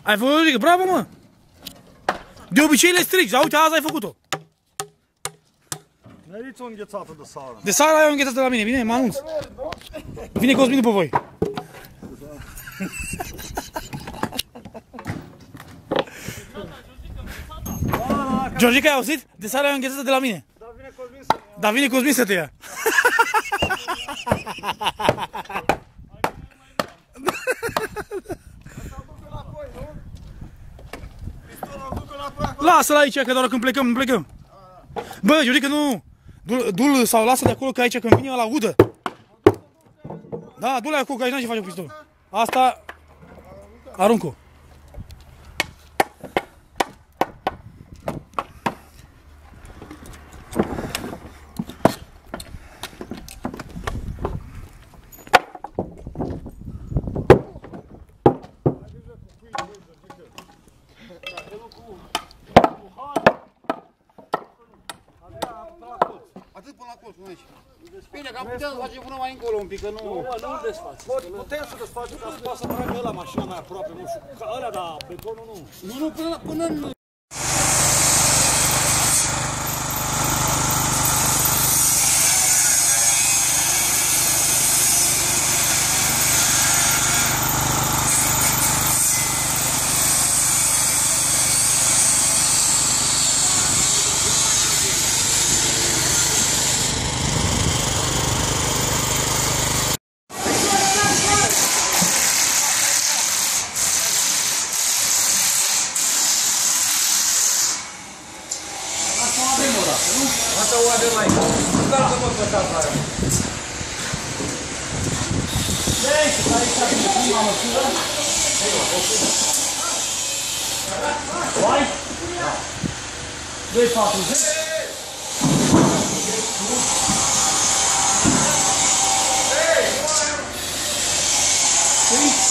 Ai făcut, Rică, bravo, mă! De obicei le strici, uite, azi ai făcut-o. Meriți o înghețată de sară. De sară ai o înghețată la mine, bine, mă anunț. Vine Cosmin după voi. Georgica, ai auzit? De sară ai o înghețată de la mine. Dar vine Cosmin să te ia. Lasă-l aici, că doar când plecăm, nu plecăm. Bă, Georgica, nu. Du-l sau lasă de acolo, că aici când vine ăla udă. Da, du-l acolo, că aici n-ai ce face cu pistolul. Asta... arunc-o. Atât până la colț, până aici. Bine, că am putea să facem până mai încolo un pic, că nu... Nu desfaci. Putem să desfacem, ca să poată să tragă ăla mașina mai aproape, nu știu, ca ăla, dar betonul nu. Nu, până în... Asta o avem mai mult. Dar să mă pătați aia. Deci, aici avem prima măsură. Hai? Da. 2,40. Ei!